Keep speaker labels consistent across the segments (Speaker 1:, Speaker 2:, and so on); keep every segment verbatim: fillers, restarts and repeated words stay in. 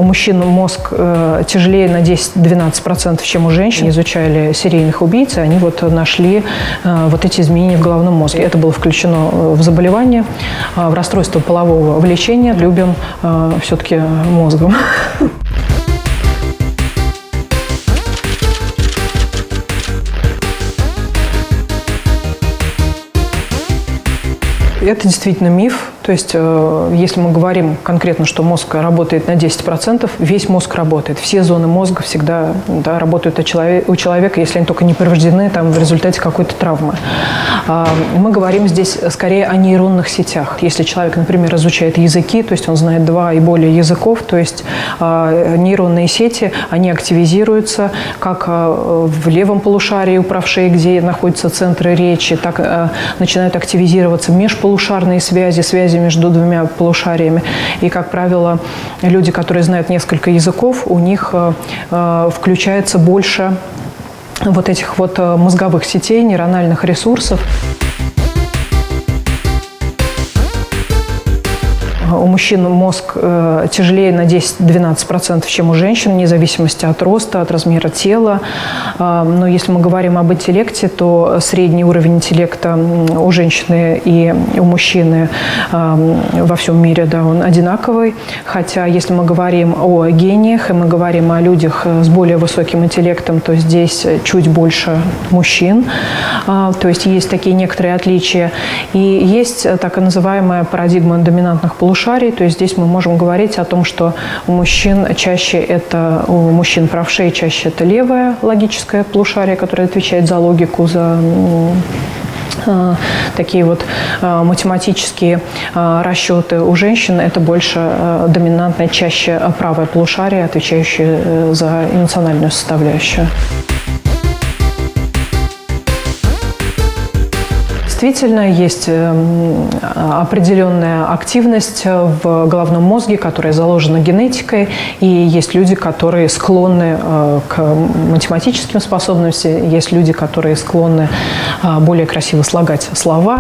Speaker 1: мужчин мозг э, тяжелее на десять-двенадцать процентов, чем у женщин. Изучали серийных убийц, и они вот нашли э, вот эти изменения в головном мозге. Это было включено в заболевание, э, в расстройство полового влечения. Любим э, все-таки мозгом. Это действительно миф. То есть, э, если мы говорим конкретно, что мозг работает на десять процентов, весь мозг работает. Все зоны мозга всегда, да, работают у человека, у человека, если они только не повреждены там, в результате какой-то травмы. Э, мы говорим здесь скорее о нейронных сетях. Если человек, например, изучает языки, то есть он знает два и более языков, то есть э, нейронные сети, они активизируются как э, в левом полушарии у правшей, где находятся центры речи, так э, начинают активизироваться межполушарные связи, связи между двумя полушариями. И, как правило, люди, которые знают несколько языков, у них э, включается больше вот этих вот мозговых сетей, нейрональных ресурсов. У мужчин мозг э, тяжелее на десять-двенадцать процентов, чем у женщин, вне зависимости от роста, от размера тела. Э, но если мы говорим об интеллекте, то средний уровень интеллекта у женщины и у мужчины э, во всем мире, да, он одинаковый. Хотя, если мы говорим о гениях, и мы говорим о людях с более высоким интеллектом, то здесь чуть больше мужчин. Э, то есть есть такие некоторые отличия. И есть так называемая парадигма доминантных полушарий. То есть здесь мы можем говорить о том, что у мужчин чаще это, у мужчин правшей чаще это левое логическое полушарие, которое отвечает за логику, за э, такие вот э, математические э, расчеты. У женщин это больше э, доминантное, чаще правое полушарие, отвечающее э, за эмоциональную составляющую. Действительно, есть определенная активность в головном мозге, которая заложена генетикой, и есть люди, которые склонны к математическим способностям, есть люди, которые склонны более красиво слагать слова.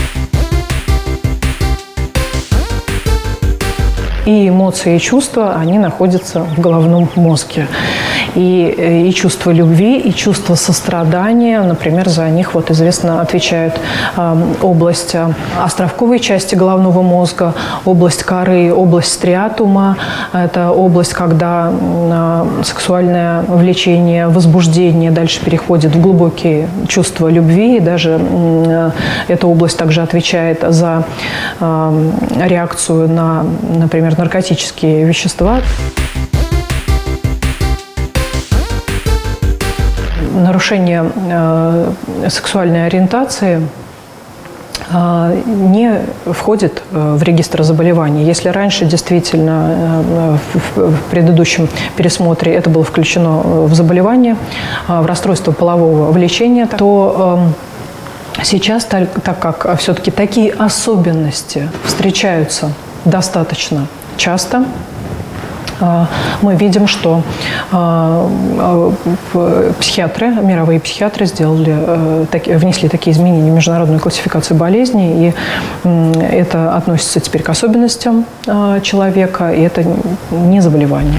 Speaker 1: И эмоции, и чувства, они находятся в головном мозге. И, и чувство любви, и чувство сострадания, например, за них вот известно отвечает э, область островковой части головного мозга, область коры, область стриатума. Это область, когда э, сексуальное влечение, возбуждение дальше переходит в глубокие чувства любви. И даже э, эта область также отвечает за э, реакцию на, например, наркотические вещества. Нарушение э, сексуальной ориентации э, не входит э, в регистр заболеваний. Если раньше действительно э, в, в предыдущем пересмотре это было включено в заболевание, э, в расстройство полового влечения, то э, сейчас, так, так как все-таки такие особенности встречаются достаточно часто, мы видим, что психиатры, мировые психиатры сделали, внесли такие изменения в международную классификацию болезней, и это относится теперь к особенностям человека, и это не заболевание.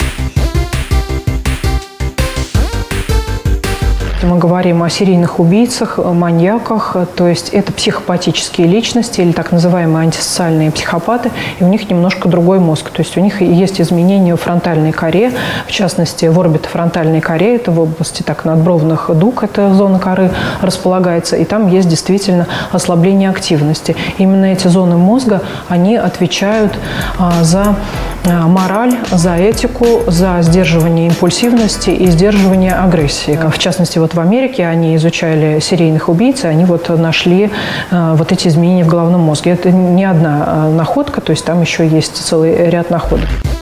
Speaker 1: Мы говорим о серийных убийцах, маньяках, то есть это психопатические личности или так называемые антисоциальные психопаты, и у них немножко другой мозг, то есть у них есть изменения в фронтальной коре, в частности в орбитофронтальной коре, это в области так надбровных дуг, эта зона коры располагается, и там есть действительно ослабление активности. Именно эти зоны мозга, они отвечают а, за а, мораль, за этику, за сдерживание импульсивности и сдерживание агрессии. В частности, вот в Америке они изучали серийных убийц, и они вот нашли э, вот эти изменения в головном мозге. Это не одна э, находка, то есть там еще есть целый ряд находок.